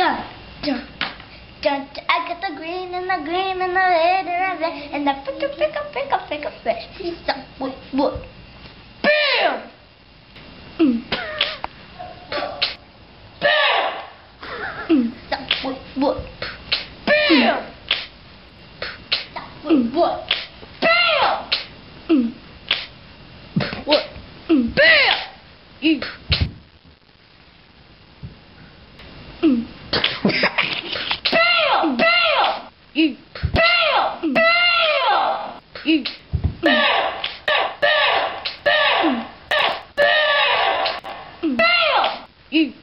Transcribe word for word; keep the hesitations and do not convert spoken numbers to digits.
jump, jump, jump. I got the green and the green and the red and the red and the pick up, pick up, pick up, pick up, fish. He's stuck with wood. Bam! Mm. Bam! Mm. Stuck with wood. Bam! Stuck with wood. Bam! Mm. Wood. Mm. Bam! You. Mm. Bam! Bam! You. Bam! Bam! You. Bam! Bam! Bam! Bam! Bam! You.